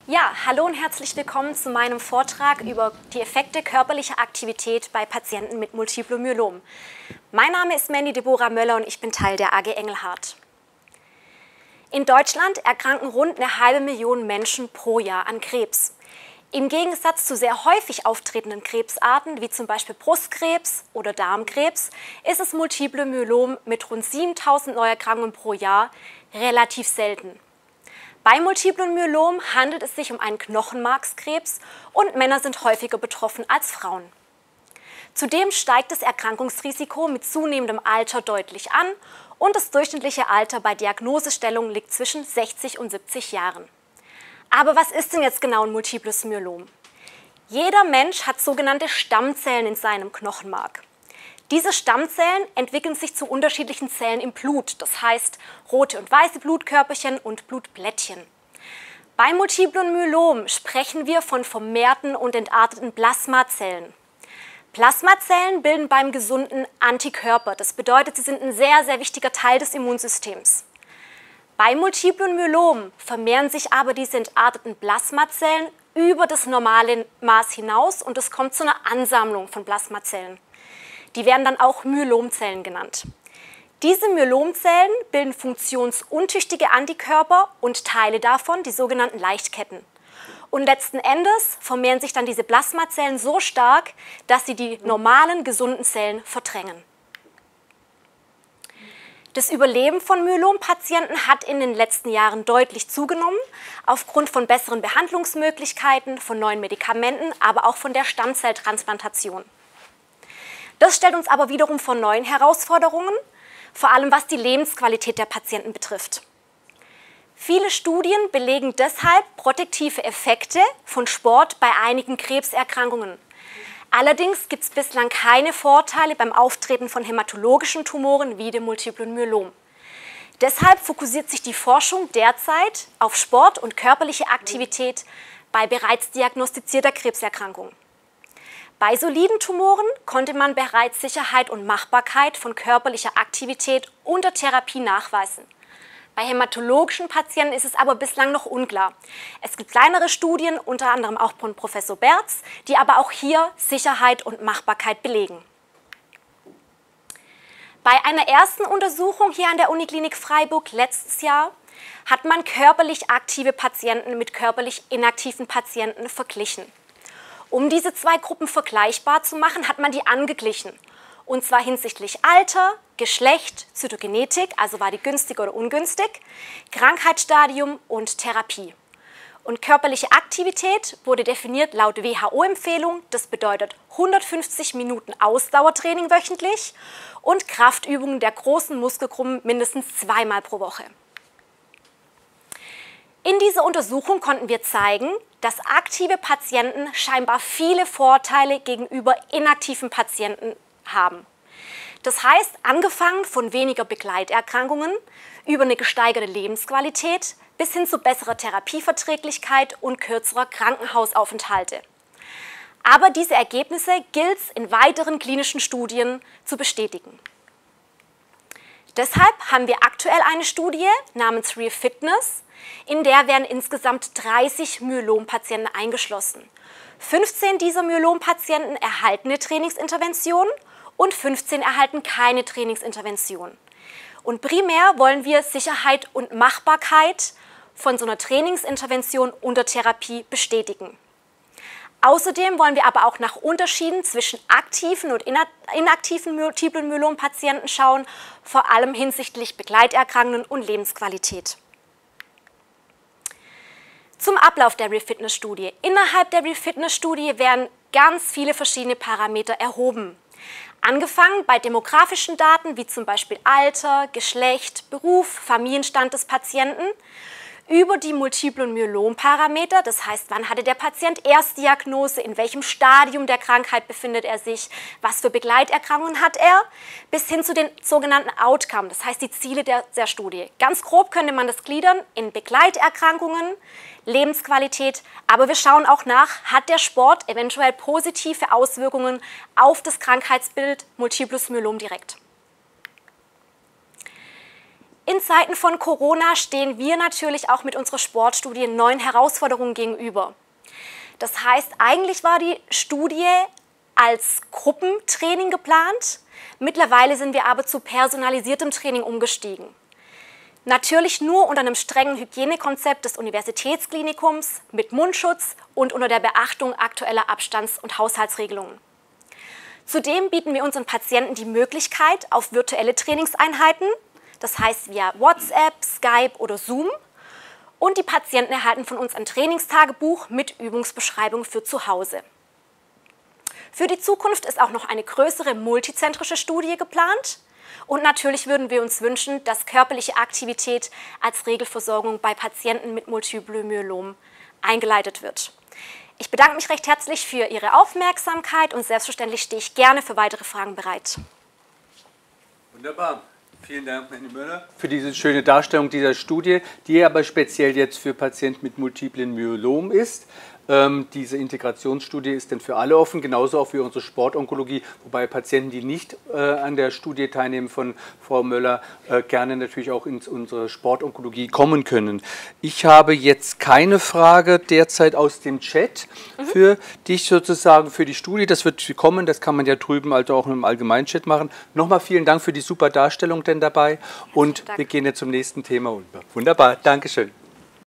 Ja, hallo und herzlich willkommen zu meinem Vortrag über die Effekte körperlicher Aktivität bei Patienten mit Multiplem Myelom. Mein Name ist Mandy Deborah Möller und ich bin Teil der AG Engelhardt. In Deutschland erkranken rund 500.000 Menschen pro Jahr an Krebs. Im Gegensatz zu sehr häufig auftretenden Krebsarten, wie zum Beispiel Brustkrebs oder Darmkrebs, ist das Multiple Myelom mit rund 7.000 Neuerkrankungen pro Jahr relativ selten. Bei Multiplem Myelom handelt es sich um einen Knochenmarkskrebs und Männer sind häufiger betroffen als Frauen. Zudem steigt das Erkrankungsrisiko mit zunehmendem Alter deutlich an und das durchschnittliche Alter bei Diagnosestellung liegt zwischen 60 und 70 Jahren. Aber was ist denn jetzt genau ein Multiples Myelom? Jeder Mensch hat sogenannte Stammzellen in seinem Knochenmark. Diese Stammzellen entwickeln sich zu unterschiedlichen Zellen im Blut, das heißt rote und weiße Blutkörperchen und Blutplättchen. Beim Multiplem Myelom sprechen wir von vermehrten und entarteten Plasmazellen. Plasmazellen bilden beim Gesunden Antikörper, das bedeutet, sie sind ein sehr, sehr wichtiger Teil des Immunsystems. Beim Multiplem Myelom vermehren sich aber diese entarteten Plasmazellen über das normale Maß hinaus und es kommt zu einer Ansammlung von Plasmazellen. Die werden dann auch Myelomzellen genannt. Diese Myelomzellen bilden funktionsuntüchtige Antikörper und Teile davon, die sogenannten Leichtketten. Und letzten Endes vermehren sich dann diese Plasmazellen so stark, dass sie die normalen, gesunden Zellen verdrängen. Das Überleben von Myelompatienten hat in den letzten Jahren deutlich zugenommen, aufgrund von besseren Behandlungsmöglichkeiten, von neuen Medikamenten, aber auch von der Stammzelltransplantation. Das stellt uns aber wiederum vor neuen Herausforderungen, vor allem was die Lebensqualität der Patienten betrifft. Viele Studien belegen deshalb protektive Effekte von Sport bei einigen Krebserkrankungen. Allerdings gibt es bislang keine Vorteile beim Auftreten von hämatologischen Tumoren wie dem Multiplem Myelom. Deshalb fokussiert sich die Forschung derzeit auf Sport und körperliche Aktivität bei bereits diagnostizierter Krebserkrankung. Bei soliden Tumoren konnte man bereits Sicherheit und Machbarkeit von körperlicher Aktivität unter Therapie nachweisen. Bei hämatologischen Patienten ist es aber bislang noch unklar. Es gibt kleinere Studien, unter anderem auch von Professor Berz, die aber auch hier Sicherheit und Machbarkeit belegen. Bei einer ersten Untersuchung hier an der Uniklinik Freiburg letztes Jahr hat man körperlich aktive Patienten mit körperlich inaktiven Patienten verglichen. Um diese zwei Gruppen vergleichbar zu machen, hat man die angeglichen. Und zwar hinsichtlich Alter, Geschlecht, Zytogenetik, also war die günstig oder ungünstig, Krankheitsstadium und Therapie. Und körperliche Aktivität wurde definiert laut WHO-Empfehlung, das bedeutet 150 Minuten Ausdauertraining wöchentlich und Kraftübungen der großen Muskelgruppen mindestens 2-mal pro Woche. In dieser Untersuchung konnten wir zeigen, dass aktive Patienten scheinbar viele Vorteile gegenüber inaktiven Patienten haben. Das heißt, angefangen von weniger Begleiterkrankungen, über eine gesteigerte Lebensqualität bis hin zu besserer Therapieverträglichkeit und kürzerer Krankenhausaufenthalte. Aber diese Ergebnisse gilt es in weiteren klinischen Studien zu bestätigen. Deshalb haben wir aktuell eine Studie namens ReFitness, in der werden insgesamt 30 Myelompatienten eingeschlossen. 15 dieser Myelompatienten erhalten eine Trainingsintervention und 15 erhalten keine Trainingsintervention. Und primär wollen wir Sicherheit und Machbarkeit von so einer Trainingsintervention unter Therapie bestätigen. Außerdem wollen wir aber auch nach Unterschieden zwischen aktiven und inaktiven Multiplem Myelom-Patienten schauen, vor allem hinsichtlich Begleiterkrankungen und Lebensqualität. Zum Ablauf der ReFitness-Studie. Innerhalb der ReFitness-Studie werden ganz viele verschiedene Parameter erhoben. Angefangen bei demografischen Daten wie zum Beispiel Alter, Geschlecht, Beruf, Familienstand des Patienten, über die Multiplem Myelom-Parameter, das heißt, wann hatte der Patient Erstdiagnose, in welchem Stadium der Krankheit befindet er sich, was für Begleiterkrankungen hat er, bis hin zu den sogenannten Outcome, das heißt die Ziele der Studie. Ganz grob könnte man das gliedern in Begleiterkrankungen, Lebensqualität, aber wir schauen auch nach, hat der Sport eventuell positive Auswirkungen auf das Krankheitsbild Multiples Myelom direkt. In Zeiten von Corona stehen wir natürlich auch mit unserer Sportstudie neuen Herausforderungen gegenüber. Das heißt, eigentlich war die Studie als Gruppentraining geplant. Mittlerweile sind wir aber zu personalisiertem Training umgestiegen. Natürlich nur unter einem strengen Hygienekonzept des Universitätsklinikums mit Mundschutz und unter der Beachtung aktueller Abstands- und Haushaltsregelungen. Zudem bieten wir unseren Patienten die Möglichkeit auf virtuelle Trainingseinheiten, das heißt via WhatsApp, Skype oder Zoom. Und die Patienten erhalten von uns ein Trainingstagebuch mit Übungsbeschreibung für zu Hause. Für die Zukunft ist auch noch eine größere multizentrische Studie geplant. Und natürlich würden wir uns wünschen, dass körperliche Aktivität als Regelversorgung bei Patienten mit Multiplem Myelom eingeleitet wird. Ich bedanke mich recht herzlich für Ihre Aufmerksamkeit und selbstverständlich stehe ich gerne für weitere Fragen bereit. Wunderbar. Vielen Dank, Mandy Möller, für diese schöne Darstellung dieser Studie, die aber speziell jetzt für Patienten mit Multiplem Myelom ist. Diese Integrationsstudie ist dann für alle offen, genauso auch für unsere Sportonkologie, wobei Patienten, die nicht an der Studie teilnehmen von Frau Möller, gerne natürlich auch in unsere Sportonkologie kommen können. Ich habe jetzt keine Frage derzeit aus dem Chat für dich sozusagen, für die Studie. Das wird kommen, das kann man ja drüben also auch im Allgemeinchat machen. Nochmal vielen Dank für die super Darstellung denn dabei und wir gehen jetzt zum nächsten Thema. Wunderbar, Dankeschön.